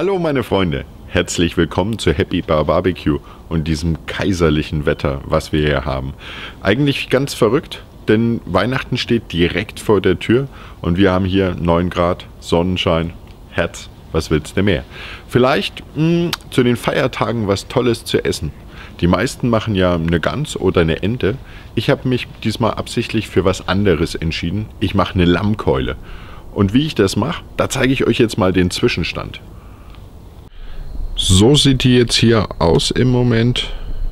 Hallo meine Freunde, herzlich willkommen zu Happy Bar Barbecue und diesem kaiserlichen Wetter, was wir hier haben. Eigentlich ganz verrückt, denn Weihnachten steht direkt vor der Tür und wir haben hier 9 Grad, Sonnenschein, Herz, was willst du mehr? Vielleicht zu den Feiertagen was Tolles zu essen. Die meisten machen ja eine Gans oder eine Ente. Ich habe mich diesmal absichtlich für was anderes entschieden. Ich mache eine Lammkeule. Und wie ich das mache, da zeige ich euch jetzt mal den Zwischenstand. So sieht die jetzt hier aus im Moment.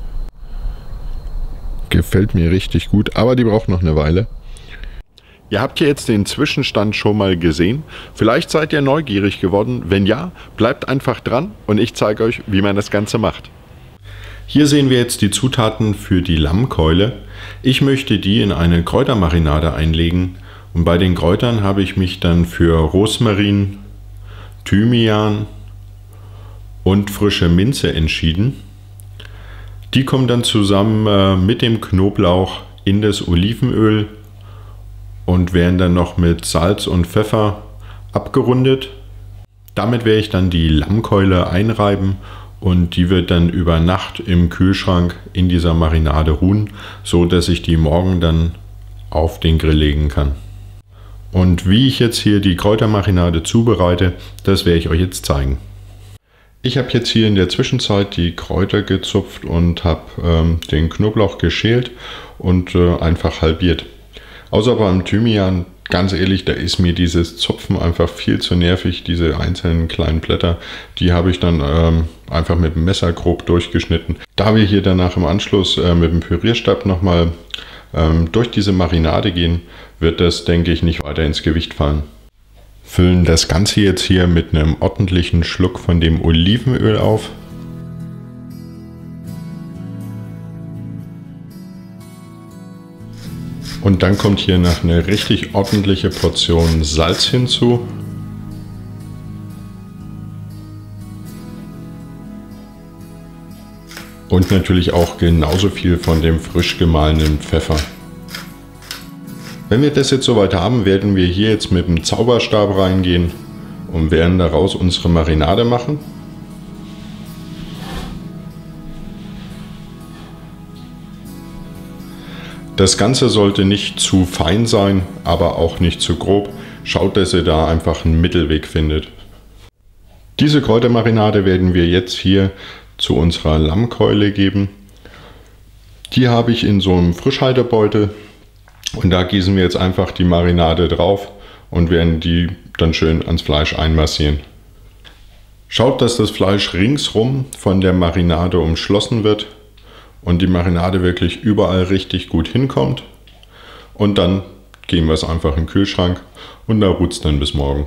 Gefällt mir richtig gut, aber die braucht noch eine Weile. Ihr habt hier jetzt den Zwischenstand schon mal gesehen. Vielleicht seid ihr neugierig geworden. Wenn ja, bleibt einfach dran und ich zeige euch, wie man das Ganze macht. Hier sehen wir jetzt die Zutaten für die Lammkeule. Ich möchte die in eine Kräutermarinade einlegen. Und bei den Kräutern habe ich mich dann für Rosmarin, Thymian und frische Minze entschieden. Die kommen dann zusammen mit dem Knoblauch in das Olivenöl und werden dann noch mit Salz und Pfeffer abgerundet. Damit werde ich dann die Lammkeule einreiben und die wird dann über Nacht im Kühlschrank in dieser Marinade ruhen, so dass ich die morgen dann auf den Grill legen kann. Und wie ich jetzt hier die Kräutermarinade zubereite, das werde ich euch jetzt zeigen. Ich habe jetzt hier in der Zwischenzeit die Kräuter gezupft und habe den Knoblauch geschält und einfach halbiert. Außer beim Thymian, ganz ehrlich, da ist mir dieses Zupfen einfach viel zu nervig. Diese einzelnen kleinen Blätter, die habe ich dann einfach mit dem Messer grob durchgeschnitten. Da wir hier danach im Anschluss mit dem Pürierstab nochmal durch diese Marinade gehen, wird das, denke ich, nicht weiter ins Gewicht fallen. Füllen das Ganze jetzt hier mit einem ordentlichen Schluck von dem Olivenöl auf. Und dann kommt hier noch eine richtig ordentliche Portion Salz hinzu. Und natürlich auch genauso viel von dem frisch gemahlenen Pfeffer. Wenn wir das jetzt soweit haben, werden wir hier jetzt mit dem Zauberstab reingehen und werden daraus unsere Marinade machen. Das Ganze sollte nicht zu fein sein, aber auch nicht zu grob. Schaut, dass ihr da einfach einen Mittelweg findet. Diese Kräutermarinade werden wir jetzt hier zu unserer Lammkeule geben. Die habe ich in so einem Frischhaltebeutel. Und da gießen wir jetzt einfach die Marinade drauf und werden die dann schön ans Fleisch einmassieren. Schaut, dass das Fleisch ringsrum von der Marinade umschlossen wird und die Marinade wirklich überall richtig gut hinkommt. Und dann geben wir es einfach in den Kühlschrank und da ruht es dann bis morgen.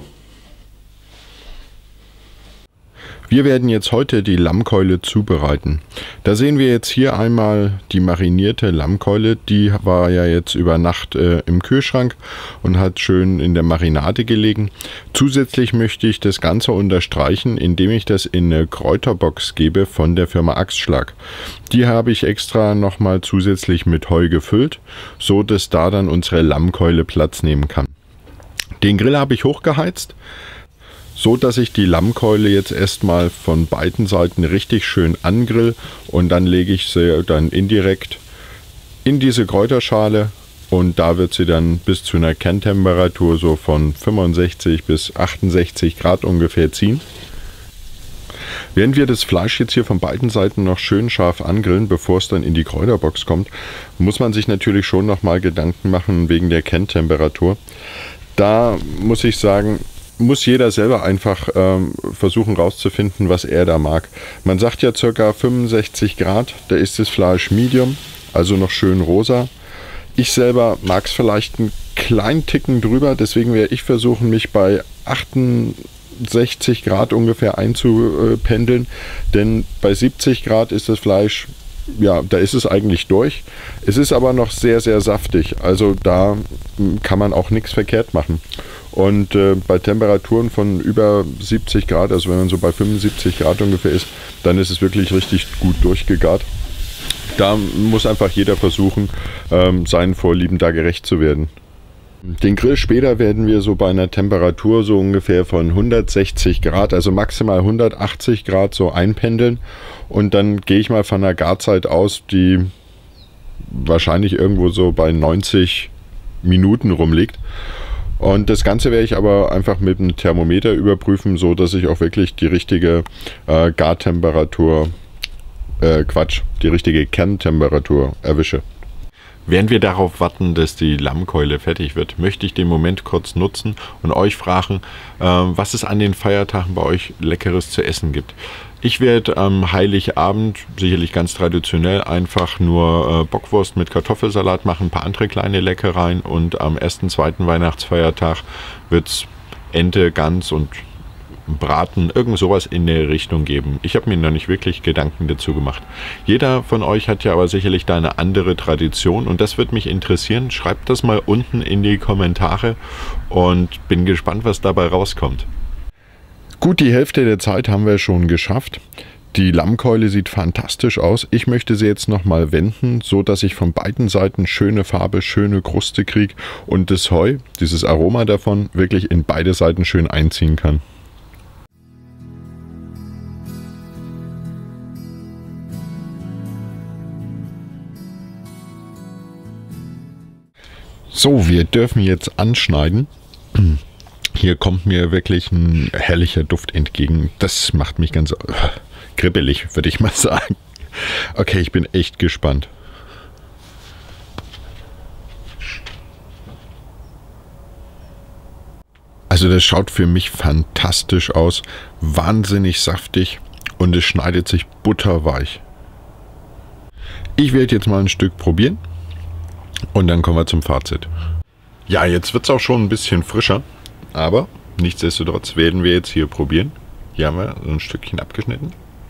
Wir werden jetzt heute die Lammkeule zubereiten. Da sehen wir jetzt hier einmal die marinierte Lammkeule. Die war ja jetzt über Nacht im Kühlschrank und hat schön in der Marinade gelegen. Zusätzlich möchte ich das Ganze unterstreichen, indem ich das in eine Kräuterbox gebe von der Firma Axtschlag. Die habe ich extra nochmal zusätzlich mit Heu gefüllt, so dass da dann unsere Lammkeule Platz nehmen kann. Den Grill habe ich hochgeheizt, so dass ich die Lammkeule jetzt erstmal von beiden Seiten richtig schön angrill und dann lege ich sie dann indirekt in diese Kräuterschale und da wird sie dann bis zu einer Kerntemperatur so von 65 bis 68 Grad ungefähr ziehen. Während wir das Fleisch jetzt hier von beiden Seiten noch schön scharf angrillen, bevor es dann in die Kräuterbox kommt, muss man sich natürlich schon nochmal Gedanken machen wegen der Kerntemperatur. Da muss ich sagen, muss jeder selber einfach versuchen rauszufinden, was er da mag. Man sagt ja ca. 65 Grad, da ist das Fleisch Medium, also noch schön rosa. Ich selber mag es vielleicht einen kleinen Ticken drüber, deswegen werde ich versuchen, mich bei 68 Grad ungefähr einzupendeln, denn bei 70 Grad ist das Fleisch, ja, da ist es eigentlich durch. Es ist aber noch sehr, sehr saftig, also da kann man auch nichts verkehrt machen. Und bei Temperaturen von über 70 Grad, also wenn man so bei 75 Grad ungefähr ist, dann ist es wirklich richtig gut durchgegart. Da muss einfach jeder versuchen, seinen Vorlieben da gerecht zu werden. Den Grill später werden wir so bei einer Temperatur so ungefähr von 160 Grad, also maximal 180 Grad so einpendeln. Und dann gehe ich mal von einer Garzeit aus, die wahrscheinlich irgendwo so bei 90 Minuten rumliegt. Und das Ganze werde ich aber einfach mit einem Thermometer überprüfen, so dass ich auch wirklich die richtige Gartemperatur, die richtige Kerntemperatur erwische. Während wir darauf warten, dass die Lammkeule fertig wird, möchte ich den Moment kurz nutzen und euch fragen, was es an den Feiertagen bei euch Leckeres zu essen gibt. Ich werde am Heiligabend, sicherlich ganz traditionell, einfach nur Bockwurst mit Kartoffelsalat machen, ein paar andere kleine Leckereien, und am ersten, zweiten Weihnachtsfeiertag wird es Ente, Gans und Braten, irgend sowas in der Richtung geben. Ich habe mir noch nicht wirklich Gedanken dazu gemacht. Jeder von euch hat ja aber sicherlich da eine andere Tradition, und das wird mich interessieren. Schreibt das mal unten in die Kommentare und bin gespannt, was dabei rauskommt. Gut, die Hälfte der Zeit haben wir schon geschafft. Die Lammkeule sieht fantastisch aus. Ich möchte sie jetzt nochmal wenden, so dass ich von beiden Seiten schöne Farbe, schöne Kruste kriege und das Heu, dieses Aroma davon, wirklich in beide Seiten schön einziehen kann. So, wir dürfen jetzt anschneiden. Hier kommt mir wirklich ein herrlicher Duft entgegen. Das macht mich ganz kribbelig, würde ich mal sagen. Okay, ich bin echt gespannt. Also das schaut für mich fantastisch aus. Wahnsinnig saftig und es schneidet sich butterweich. Ich werde jetzt mal ein Stück probieren. Und dann kommen wir zum Fazit. Ja, jetzt wird es auch schon ein bisschen frischer, aber nichtsdestotrotz werden wir jetzt hier probieren. Hier haben wir so ein Stückchen abgeschnitten.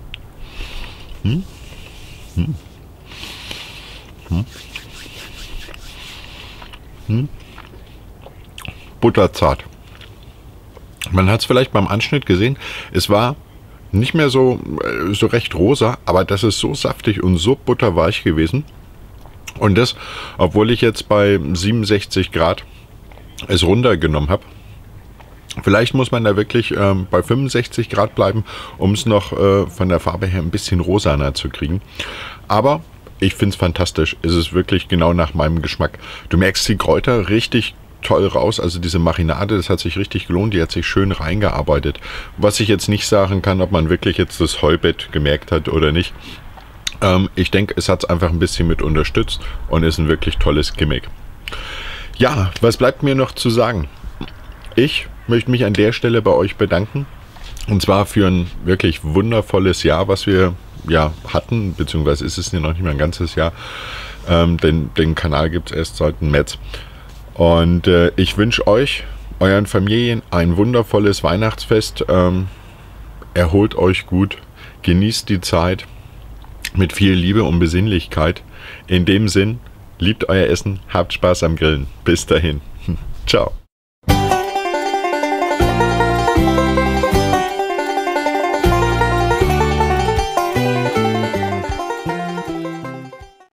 Butterzart. Man hat es vielleicht beim Anschnitt gesehen, es war nicht mehr so recht rosa, aber das ist so saftig und so butterweich gewesen. Und das, obwohl ich jetzt bei 67 Grad es runtergenommen habe. Vielleicht muss man da wirklich bei 65 Grad bleiben, um es noch von der Farbe her ein bisschen rosaner zu kriegen. Aber ich finde es fantastisch. Es ist wirklich genau nach meinem Geschmack. Du merkst die Kräuter richtig toll raus. Also diese Marinade, das hat sich richtig gelohnt. Die hat sich schön reingearbeitet. Was ich jetzt nicht sagen kann, ob man wirklich jetzt das Heubett gemerkt hat oder nicht. Ich denke, es hat es einfach ein bisschen mit unterstützt und ist ein wirklich tolles Gimmick. Ja, was bleibt mir noch zu sagen? Ich möchte mich an der Stelle bei euch bedanken. Und zwar für ein wirklich wundervolles Jahr, was wir ja hatten, beziehungsweise ist es ja noch nicht mehr ein ganzes Jahr. Den Kanal gibt es erst seit März. Und ich wünsche euch, euren Familien ein wundervolles Weihnachtsfest. Erholt euch gut, genießt die Zeit. Mit viel Liebe und Besinnlichkeit. In dem Sinn, liebt euer Essen, habt Spaß am Grillen. Bis dahin. Ciao.